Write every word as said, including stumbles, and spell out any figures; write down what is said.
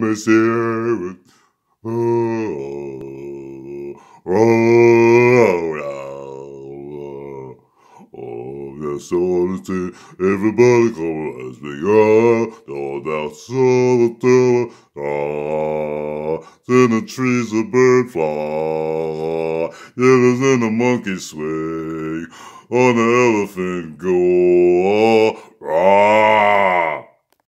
is here. Oh, oh, oh, oh, oh, that's all it is. Everybody come as we go. Oh, that's all it is. Ah, in the trees a bird fly. Yellows and the monkey swing. On the elephant go. Ah,